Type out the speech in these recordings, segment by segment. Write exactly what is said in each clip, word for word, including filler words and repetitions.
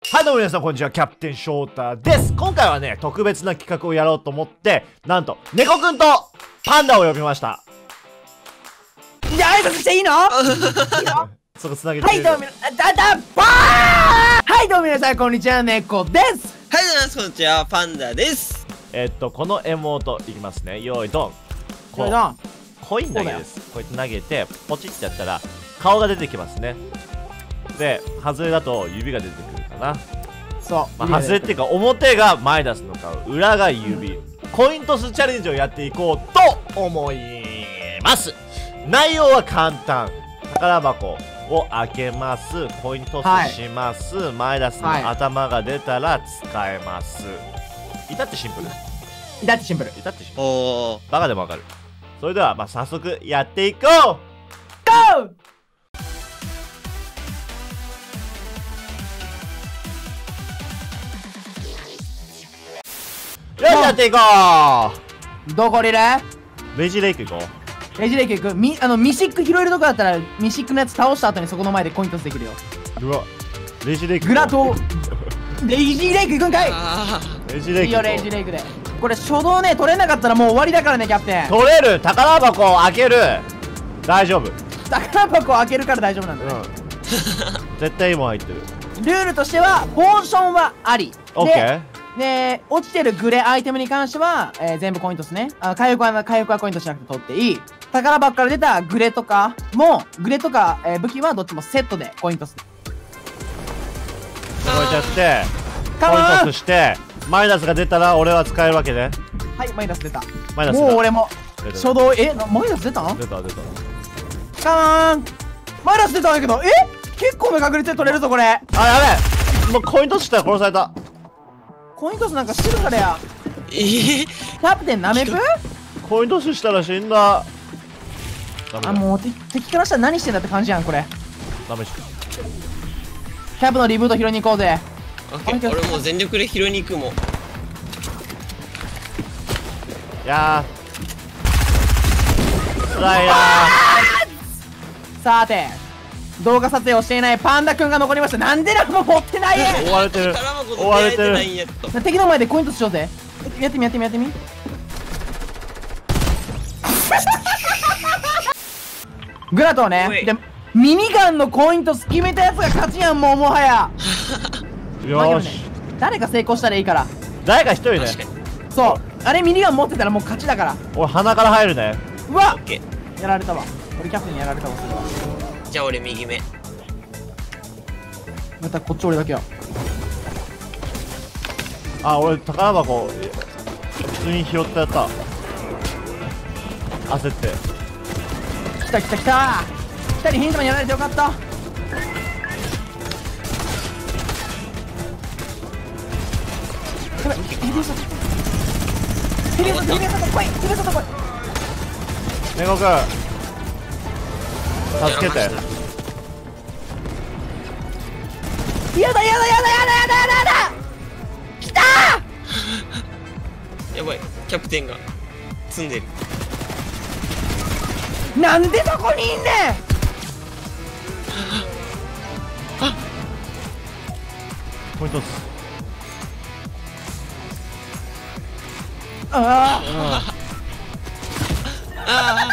はいどうも皆さんこんにちは、キャプテン翔太です。今回はね、特別な企画をやろうと思って、なんと、猫くんとパンダを呼びました。 じゃあ挨拶していいの？いいの？ そこつなげて。 はいどうも、だだばーはいどうも皆さんこんにちは、猫です。 はいどうも皆さんこんにちは、パンダです。 えっと、このエモートいきますね。よーいドン。こう、コイン投げです。こうやって投げて、ポチってやったら、顔が出てきますね。で、外れだと指が出てくるかな。 そう、 まあ、外れっていうか表がマイナスの顔、裏が指、うん、コイントスチャレンジをやっていこうと思います。内容は簡単。宝箱を開けます、コイントスします、はい、マイナスの頭が出たら使えます。至ってシンプル。 至ってシンプル。 至ってシンプル。おー、バカでもわかる。それではまあ早速やっていこう。ゴー。よし、やっていこう。どこにいる？ レジレイク行こう。レジレイク行く。み、あの、ミシック拾えるとこだったら、ミシックのやつ倒した後にそこの前でコイントスできるよ。 うわ、レジレイクグラトレジレイク行くんかい。 レジレイクいいよ、レジレイクで。これ初動ね、取れなかったらもう終わりだからね、キャプテン。 取れる。宝箱を開ける。大丈夫。 宝箱を開けるから大丈夫なんだね。うん、 絶対いいもん入ってる。 ルールとしては、ポーションはあり。 オッケー。 で、落ちてるグレアイテムに関しては、えー、全部コイントスね。あ、回復は、回復はコイントしなくて取っていい。宝箱から出たグレとかも、グレとか、えー、武器はどっちもセットでコイントス。 こうやってやって、コイントスして、マイナスが出たら俺は使えるわけね。 はい、マイナス出た。 マイナスもう俺も、初動、え、マイナス出たの？ 出た、出た。 カーンマイナス出たんだけど、え結構な確率で取れるぞ、これ。あ、 やべえ、もうコイントスしたら殺された。 コイントスなんかしてるからや。 えー、 キャプテンナメプ？ コイントスしたら死んだ。 あ、もう敵からしたら何してんだって感じやん、これ。 ダメしか。 キャプのリブート拾いに行こうぜ。 俺もう全力で拾いに行くもん。 いやー辛いなー。さて動画撮影をしていないパンダくんが残りました。なんでなんも持ってない。 追われてる、追われてる。 敵の前でコイントスしようぜ。やってみやってみやってみグラトーね。でミニガンのコイントス決めたやつが勝ちやん。もうもはやよーし、ね、 誰か成功したらいいから。 誰か一人ね。 そう、あれミニガン持ってたらもう勝ちだから。 俺鼻から入るね。 うわっ、やられたわ。俺キャプテンにやられたわ。それはじゃあ俺右目。 またこっち俺だけや。 あ、俺宝箱普通に拾ってやった。焦って。 来た来た来た。来たりヒントマンやられてよかった。やばい、ヘビウサヘビウサヘビウサと来い、ヘビウサと来い。 猫くん助けて。やだやだやだやだやだやだやだ。来たーやばい、キャプテンが積んでる。 なんでそこにいんねん。 コイントス。 ああ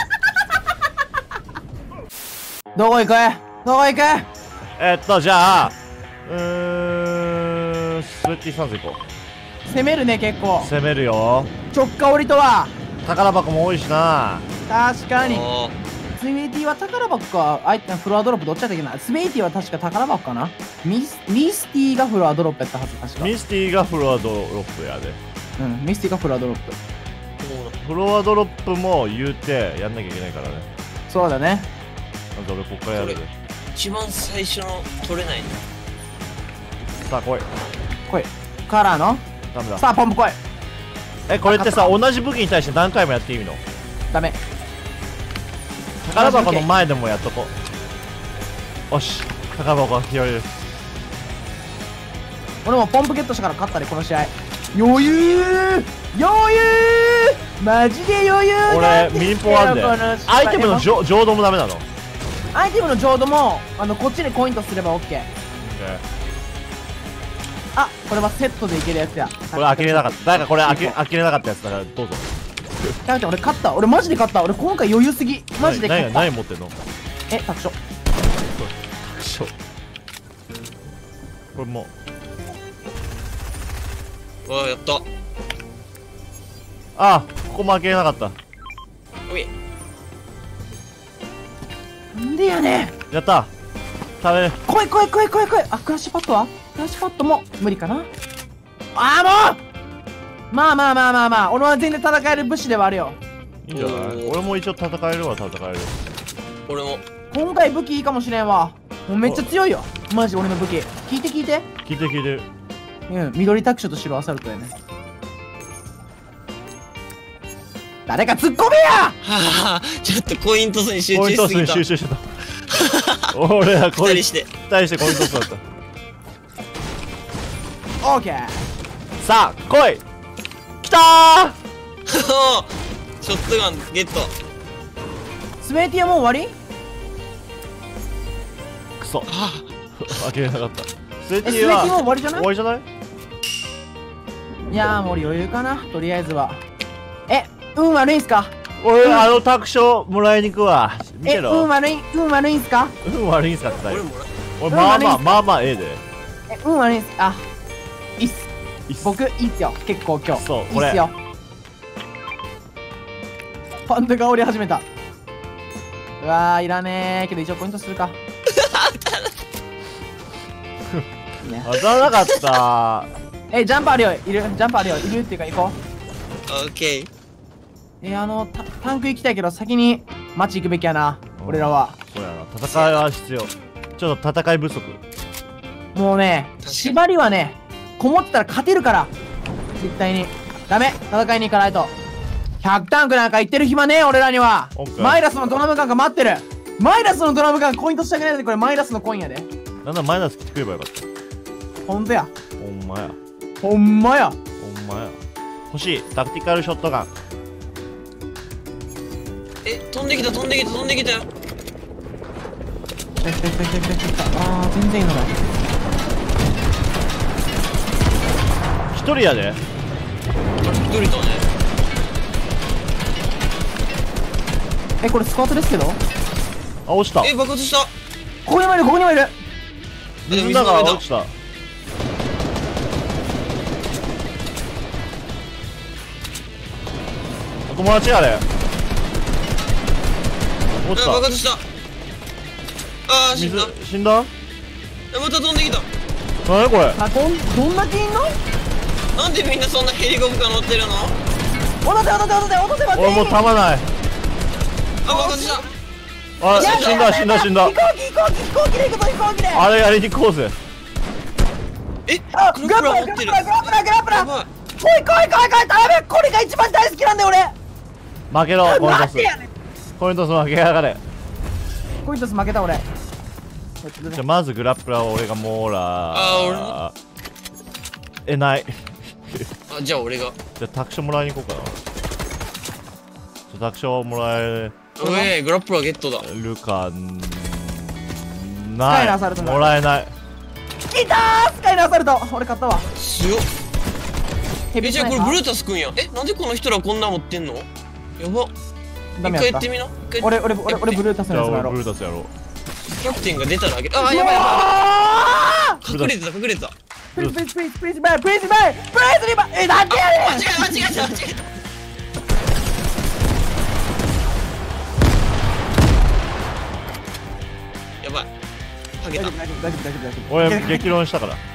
どこ行くどこ行く。 えっとじゃあうーんスウェッティサンズ行こう。 攻めるね。結構攻めるよ。 直下降りとは宝箱も多いしな。 確かに。スウェイティは宝箱か、あいフロアドロップどっちだったっけな。スウェイティは確か宝箱かな。ミスミスティがフロアドロップやったはず。確かミスティがフロアドロップやで。 うん、ミスティがフロアドロップ。 フロアドロップも言うてやんなきゃいけないからね。 そうだね。 なんで俺こっからやるで。 一番最初の取れないの。 さあ来い来い。カラーのダメだ。 さあポンプ来い。 え、これってさ同じ武器に対して何回もやっていいの？ ダメ。 宝箱の前でもやっとこう。よし、宝箱が拾える。 俺もポンプゲットしたから勝ったでこの試合。余裕余裕マジで余裕。 俺ミンポあんで。アイテムの浄土もダメなの？ アイテムの浄土もあのこっちでコイントすれば OK。 あ、これはセットでいけるやつや。 これ開けれなかった。誰かこれ開け開けれなかったやつだからどうぞ。 タクちゃん俺勝った。俺マジで勝った。俺今回余裕すぎ。マジで勝何った。 何持ってんの？ え、タクショ。 しょ。これもうわやった。 あ、ここも開けれなかった。 おいなんでやねん。 やった。食べれ。 来い来い来い来い来い。あ、クラッシュパッドはクラッシュパッドも無理かな。あーもう、まあまあまあまあまあ、俺は全然戦える武士ではあるよ。 いいんじゃない？ おー俺も一応戦えるわ、戦える。 俺も。 今回武器いいかもしれんわ。もうめっちゃ強いよ。マジ俺の武器。聞いて聞いて。 聞いて聞いてる。 うん、緑タクショと白アサルトやね。誰か突っ込めや。 はあ、ちょっとコイントスに集コイントスに中しすぎた。 集中してた。俺はコイン二人して。 対してコイントスだった。 オーケー。 さあ来い。来たー。 ショットガンゲット。 スメーティアもう終わり？ クソ。開けれなかった。スエテえ、スメィはーティもう終わりじゃない終？わりじゃない？ いやーもう余裕かな、とりあえずは。え、運悪いんすか？ 俺あのタクショもらいに行くわ。見え、 てろ。 運悪い、運悪いんすか？ 運悪いんすかって言ったよ。 俺もら俺まあまあうんまあまあええで。 え、運悪いんすあ、いいっす。 いいっす僕、いいっすよ。結構今日。 そうこれいいっすよ。パンダが降り始めた。うわー、いらねー。けど一応ポイントするか。いいね。 当たらなかったえ、ジャンプあるよ。いるジャンプあるよ。いるっていうか行こう。 オッケー。 えー、あの、タタンク行きたいけど先に街行くべきやな。 うん俺らは。 そうやな、戦いは必要。ちょっと戦い不足。 もうね、 かに縛りはね、こもってたら勝てるから。絶対に。ダメ。戦いに行かないと。ひゃくタンクなんか行ってる暇ねえ、俺らにはオッケ。ーマイラスのドラム缶が待ってる。マイラスのドラム缶コイントしてあげないで、これマイラスのコインやで。 なんだマイナス来てくればよかった。 ほんとや。 ほんまや。 ほんまや。 ほんまや。欲しい。タクティカルショットガン。 え、飛んできた飛んできた飛んできたよ。 来た来た来た来た来た来た。あー、全然いいのだ。 一人やで。 あれ一人だね。 え、これスクワットですけど、 あ、落ちた。 え、爆発した。 ここにもいる、ここにもいる。 水の中落ちた。お友達やで。落ちあ、爆た。 発した。あー、死ん水だ。 死んだ？ え、また飛んできた。 なにこれ？ あ、どん、どんだけいんの？ なんでみんなそんなヘリコプター乗ってるの？ 落とせ落とせ落とせ落とせ待って。 俺もう弾ない。 あ、爆発した。 あ、 やだ死んだ死んだ死んだ飛。行機飛行機飛行機で行くぞ飛行機で。 あれやりに行こうぜ。 え、 あ、 ググラップララップラ持ってる。 グラップラグラップラグラップラ。 やばい。 来い来い来い来い。頼む。これが一番大好きなんだよ俺。 負けろ、コイントスなんで。やねん。 コイントス負けやがれ。 コイントス負けた俺。 じゃあまずグラップラーを俺がもらあえない。 あ、じゃあ俺が。 じゃあタクションもらいに行こうかな。ちょタクションもらえおい、グラップラーゲットだ。 るかんスカイない。 のアサルトだもらえない。 来たースカイのアサルト。俺買ったわ。 強っ。え、 ヘビースナイパーじゃあこれブルータスくんや。え、なんでこの人らこんな持ってんの？やば。 ダメやった一回やって。みな。一回俺俺俺俺ブルータスじゃあ俺のやつもやろう。 ブルータスやろう。 キャプテンが出たらあげる。あー、やばいやばい。隠れてた隠れてた。 プリーズプリーズプリーズプリーズバイプリーズバイプリーズリバイ。え、なんでやねん。 間違えた間違えた間違えた。やばい。ハゲた。 大丈夫大丈夫大丈夫大丈夫大丈夫。 俺激論したから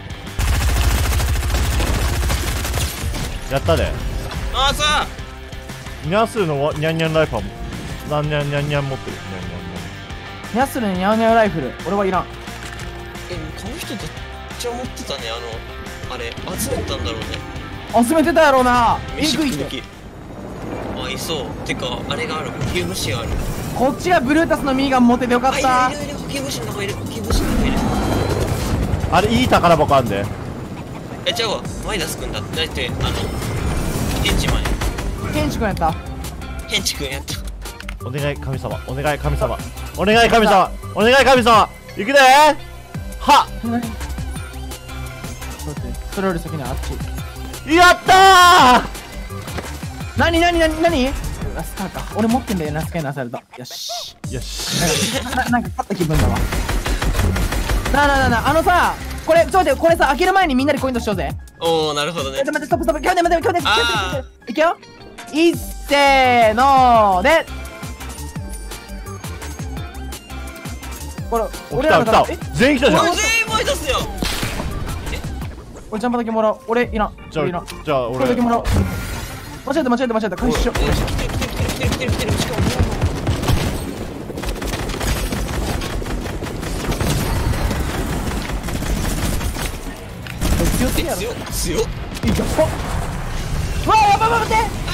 やったで。 あーさあ。 ニャスのニャンニャンライファーもなんニャンニャンニャン持ってる。ニャンニャンニニャスルにニャーニャーライフル。俺はいらん。 え、この人どっちを持ってたね。あの、あれ、集めたんだろうね。 集めてたやろうな。えミシぐいって。 ック武器。あ、いそう。てか、あれがある。補給物資がある。 こっちがブルータスのミニガン持っててよかっあ、 たいるいるいる。補給物資の中いる。補給物資の中いる。 ャン。あれいい宝箱あんで。 え、ちゃうわ。マイナスくんだって。だって、あの、ヘンチマンや。 ケンチ君やった。 ヘンチくんやった。 お願い神様、お願い神様、お願い神様、お願い神様、行くでー。はっ。 待って、それより先にあっち。 やったなになになになにラスカーか。俺持ってんだよ、ラスカーになされた。よし。 ーよしななんか勝った気分だわ。なあなあなあなあ、あのさ、これ、ちょっと待って、これさ、開ける前にみんなでコイントしようぜ。 おお、なるほどねちょっと待って、ストップストップ。今日で待って、今日で。 あいくよ。いっせーのーで。これ、俺ら来た来たのえ全員来たじゃん。 これ全員燃え出すよ。 俺ジャンプだけもらおう。俺いらん。 じゃ俺いらん。 あじゃあ俺これだけもらおう。間違えた間違えた間違えた。回収しよう。 来てる来てる来てる来てる来てる来てる。しかも強すぎやろ。 強っ強っ。 いいじゃん。わあ、やばいやばい待って。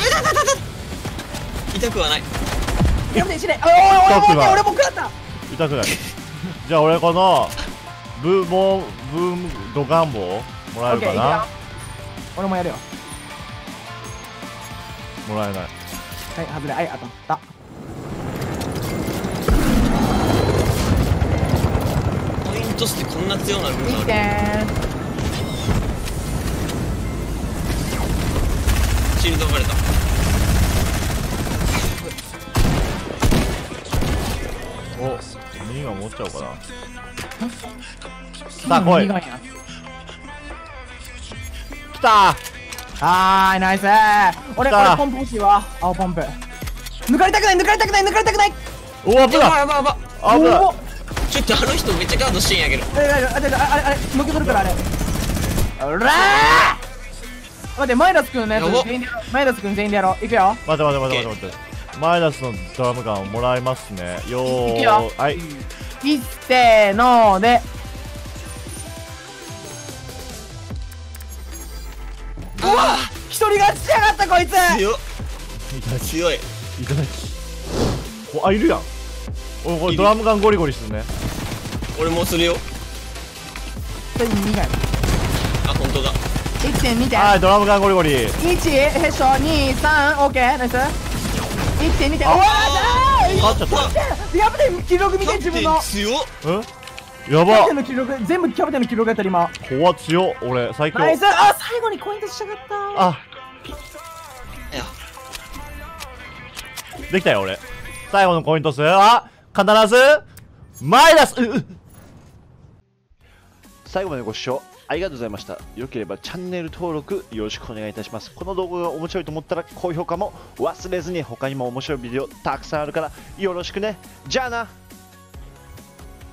痛くはない。 やめて、死ね。おいおいおいおい、待って、俺も食らった。 痛くない。じゃあ俺このブーボーブームドガンボウもらえるかな。 俺もやるよ。 もらえない。 はい、外れ。はい、当たった。 ポイントスってこんな強なルールいいある。 ねシールドバレた。 お、ミニガン持っちゃおうかな。 ー。 さあ来いい。 来たはーい、ナイスー。俺、 来た俺ポンプ欲しいわ。青ポンプ。抜かれたくない、抜かれたくない、抜かれたくない。 ー。おお、危やばいないやばいやばい。 危ない。 おお。 ちょっとあの人めっちゃガードしてんやけど。 あれあれあれあれあれ抜け取るからあれ。あらー。待って、マイナス君のやつやば全員でやろう。マイナス君全員でやろう。いくよ。 待って待って待って待って待って。マイナスのドラムガンをもらいますね。よーいくよはい。 いっせーのーで。うわ、一人勝ちしやがったこいつ。 強っ強い。 いただき。お、あ、いるやん。お、これドラムガンゴリゴリするね。 俺もするよ。 一人にがい。 あ、本当だ。 いってんにてん。 はい、ドラムガンゴリゴリ。 いち、へっしょ、に、さん、オッケー、ナイス。いってんにてん。うわー、 勝っちゃった。 待ってやめて、記録見て、自分の。 強っ。 うんやキャプばテンの記録、全部キャプテンの記録やったら今。 怖っ強っ俺最強。 ナイス。あ、最後にコイントしやがったー。 あ、 いやできたよ俺。最後のコイントスは必ずマイナス。うう最後までご視聴ありがとうございました。良ければチャンネル登録よろしくお願いいたします。この動画が面白いと思ったら高評価も忘れずに、他にも面白いビデオたくさんあるからよろしくね。じゃあな。